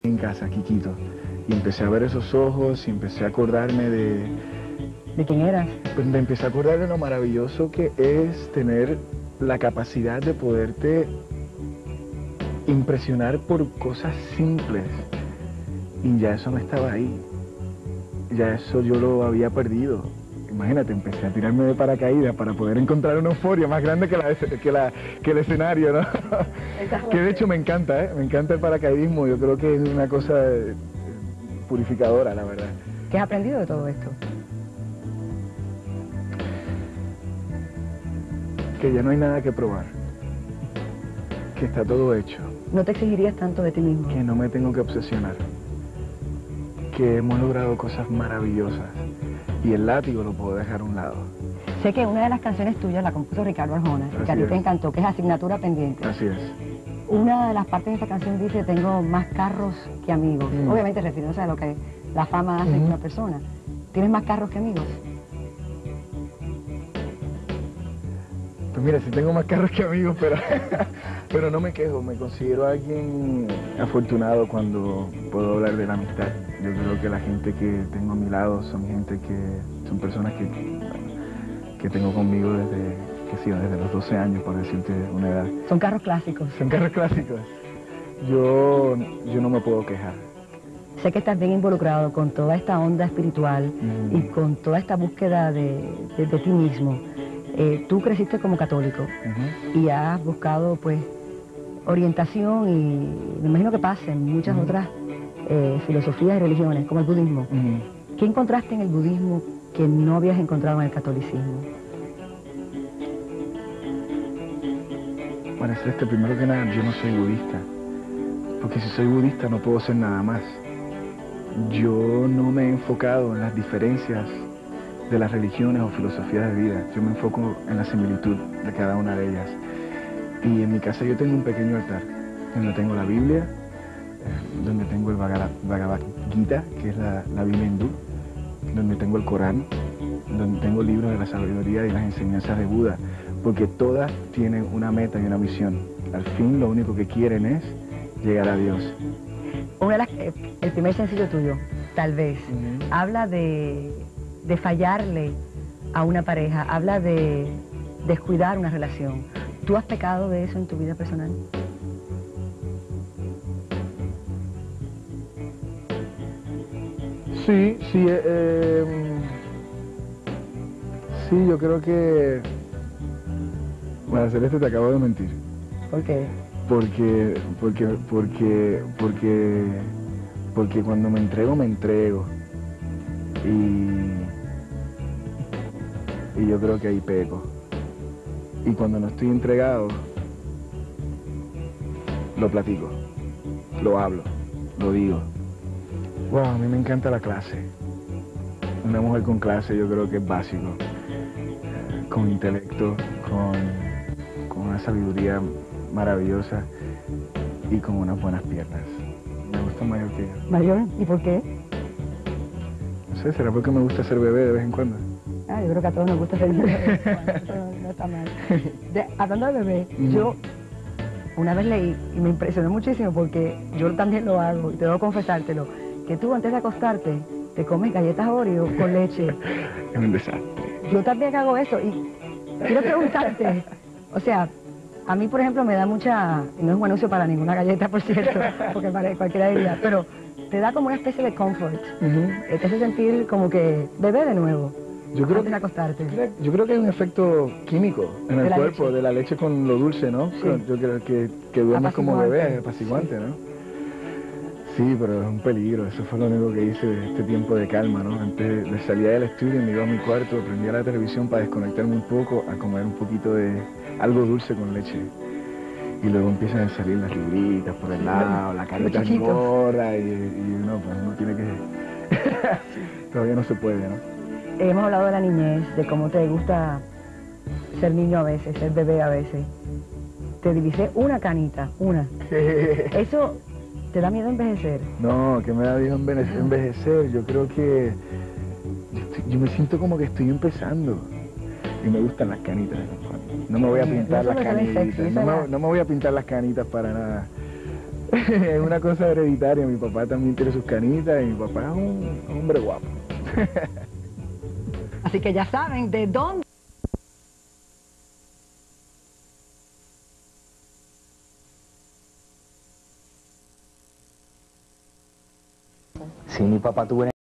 en casa, Quiquito. Y empecé a ver esos ojos y empecé a acordarme de... ¿De quién eras? Pues me empecé a acordar de lo maravilloso que es tener la capacidad de poderte impresionar por cosas simples. Y ya eso no estaba ahí. Ya eso yo lo había perdido. Imagínate, empecé a tirarme de paracaídas para poder encontrar una euforia más grande que el escenario, ¿no? Que de hecho me encanta, ¿eh? Me encanta el paracaidismo. Yo creo que es una cosa purificadora, la verdad. ¿Qué has aprendido de todo esto? Que ya no hay nada que probar. Que está todo hecho. ¿No te exigirías tanto de ti mismo? Que no me tengo que obsesionar. Que hemos logrado cosas maravillosas. Y el látigo lo puedo dejar a un lado. Sé que una de las canciones tuyas la compuso Ricardo Arjona, que a ti te encantó, que es Asignatura Pendiente. Así es. Una de las partes de esta canción dice, tengo más carros que amigos. Obviamente refiriéndose a lo que la fama hace en una persona. ¿Tienes más carros que amigos? Pues mira, sí tengo más carros que amigos, pero no me quejo. Me considero alguien afortunado cuando puedo hablar de la amistad. Yo creo que la gente que tengo a mi lado son personas que tengo conmigo desde los 12 años, por decirte una edad. Son carros clásicos. Son carros clásicos. Yo no me puedo quejar. Sé que estás bien involucrado con toda esta onda espiritual y con toda esta búsqueda de ti mismo. Tú creciste como católico y has buscado pues orientación y me imagino que pasa en muchas otras filosofías y religiones, como el budismo. ¿Qué encontraste en el budismo que no habías encontrado en el catolicismo? Bueno, primero que nada, yo no soy budista, porque si soy budista no puedo ser nada más. Yo no me he enfocado en las diferencias de las religiones o filosofías de vida. Yo me enfoco en la similitud de cada una de ellas. Y en mi casa yo tengo un pequeño altar, donde tengo la Biblia, donde tengo el Bhagavad Gita, que es la Biblia hindú, donde tengo el Corán, donde tengo libros de la sabiduría y las enseñanzas de Buda, porque todas tienen una meta y una misión. Al fin lo único que quieren es llegar a Dios. El primer sencillo tuyo, tal vez, habla de fallarle a una pareja, habla de descuidar una relación. ¿Tú has pecado de eso en tu vida personal? Sí, yo creo que... Bueno, Celeste, te acabo de mentir. ¿Por qué? Porque cuando me entrego. Y yo creo que ahí peco. Y cuando no estoy entregado, lo platico, lo hablo, lo digo. Wow, a mí me encanta la clase. Una mujer con clase yo creo que es básico. Con intelecto, con una sabiduría maravillosa y con unas buenas piernas. Me gusta mayor que yo. ¿Mayor? ¿Y por qué? No sé, ¿será porque me gusta ser bebé de vez en cuando? Yo creo que a todos nos gusta ser bebé. No está mal. Hablando de bebé, yo una vez leí y me impresionó muchísimo porque yo también lo hago y debo confesártelo, que tú antes de acostarte te comes galletas Oreo con leche. Es un desastre. Yo también hago eso y quiero preguntarte, o sea, a mí por ejemplo me da mucha, no es un anuncio para ninguna galleta por cierto, porque cualquiera diría, pero te da como una especie de comfort, te hace sentir como que bebé de nuevo. Yo creo, yo creo que hay un efecto químico en el cuerpo leche. De la leche con lo dulce, ¿no? Sí. Yo creo que duermes como bebé, es apaciguante, ¿no? Sí, pero es un peligro. Eso fue lo único que hice este tiempo de calma, ¿no? Antes de salir del estudio, me iba a mi cuarto, prendía la televisión para desconectarme un poco, a comer un poquito de algo dulce con leche. Y luego empiezan a salir las libritas por el lado, la carita engorda y uno, pues uno tiene que... Todavía no se puede, ¿no? Hemos hablado de la niñez, de cómo te gusta ser niño a veces, ser bebé a veces. Te divisé una canita, una. ¿Eso te da miedo envejecer? No, que me da miedo envejecer. Yo creo que yo me siento como que estoy empezando. Y me gustan las canitas. No me voy a pintar las canitas. No me voy a pintar las canitas para nada. Es una cosa hereditaria. Mi papá también tiene sus canitas y mi papá es un hombre guapo. Así que ya saben de dónde. Sí, mi papá tuvo